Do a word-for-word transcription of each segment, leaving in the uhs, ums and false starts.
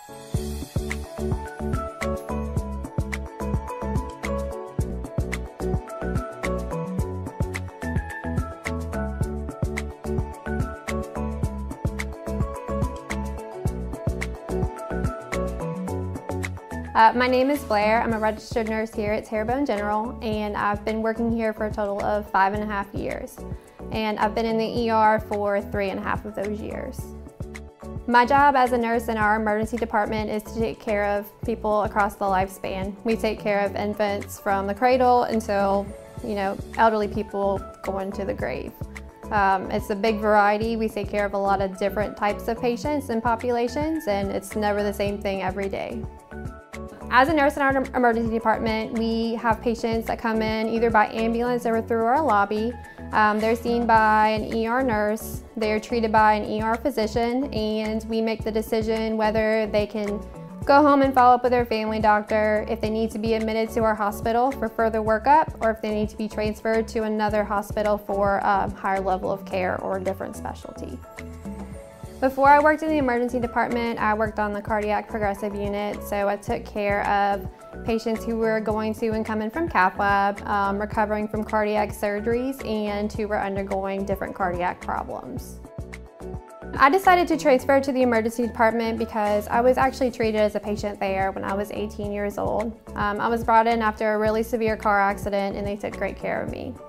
Uh, my name is Blair. I'm a registered nurse here at Terrebonne General, and I've been working here for a total of five and a half years. And I've been in the E R for three and a half of those years. My job as a nurse in our emergency department is to take care of people across the lifespan. We take care of infants from the cradle until, you know, elderly people going to the grave. Um, it's a big variety. We take care of a lot of different types of patients and populations, and it's never the same thing every day. As a nurse in our emergency department, we have patients that come in either by ambulance or through our lobby. Um, they're seen by an E R nurse, they're treated by an E R physician, and we make the decision whether they can go home and follow up with their family doctor, if they need to be admitted to our hospital for further workup, or if they need to be transferred to another hospital for a higher level of care or a different specialty. Before I worked in the emergency department, I worked on the cardiac progressive unit, so I took care of patients who were going to and coming from cath lab, um, recovering from cardiac surgeries, and who were undergoing different cardiac problems. I decided to transfer to the emergency department because I was actually treated as a patient there when I was eighteen years old. Um, I was brought in after a really severe car accident, and they took great care of me.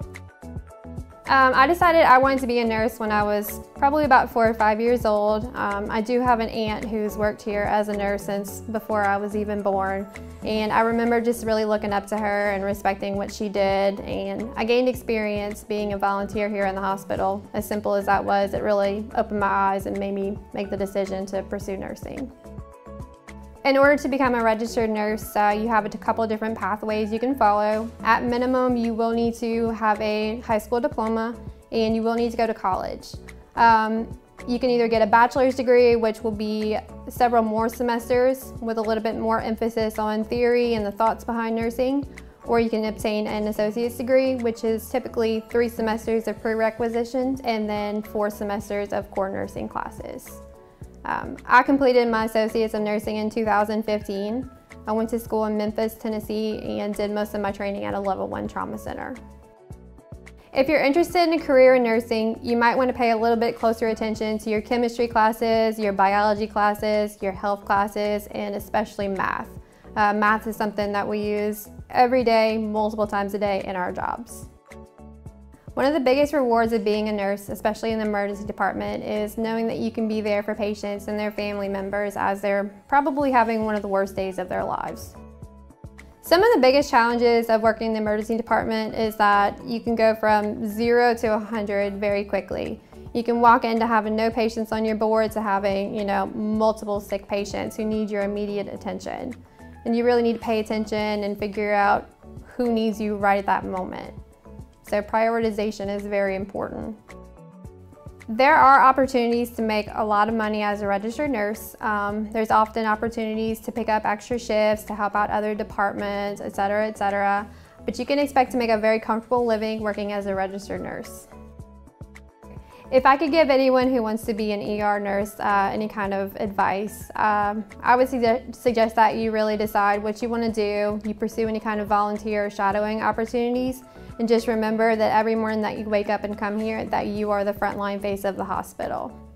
Um, I decided I wanted to be a nurse when I was probably about four or five years old. Um, I do have an aunt who's worked here as a nurse since before I was even born, and I remember just really looking up to her and respecting what she did, and I gained experience being a volunteer here in the hospital. As simple as that was, it really opened my eyes and made me make the decision to pursue nursing. In order to become a registered nurse, uh, you have a couple different pathways you can follow. At minimum, you will need to have a high school diploma, and you will need to go to college. Um, you can either get a bachelor's degree, which will be several more semesters with a little bit more emphasis on theory and the thoughts behind nursing, or you can obtain an associate's degree, which is typically three semesters of prerequisitions and then four semesters of core nursing classes. Um, I completed my Associates of Nursing in two thousand fifteen. I went to school in Memphis, Tennessee, and did most of my training at a level one trauma center. If you're interested in a career in nursing, you might want to pay a little bit closer attention to your chemistry classes, your biology classes, your health classes, and especially math. Uh, math is something that we use every day, multiple times a day in our jobs. One of the biggest rewards of being a nurse, especially in the emergency department, is knowing that you can be there for patients and their family members as they're probably having one of the worst days of their lives. Some of the biggest challenges of working in the emergency department is that you can go from zero to one hundred very quickly. You can walk into having no patients on your board to having, you know, multiple sick patients who need your immediate attention. And you really need to pay attention and figure out who needs you right at that moment. So prioritization is very important. There are opportunities to make a lot of money as a registered nurse. Um, there's often opportunities to pick up extra shifts, to help out other departments, et cetera, et cetera. But you can expect to make a very comfortable living working as a registered nurse. If I could give anyone who wants to be an E R nurse uh, any kind of advice, um, I would suggest, suggest that you really decide what you want to do, you pursue any kind of volunteer or shadowing opportunities, and just remember that every morning that you wake up and come here, that you are the frontline face of the hospital.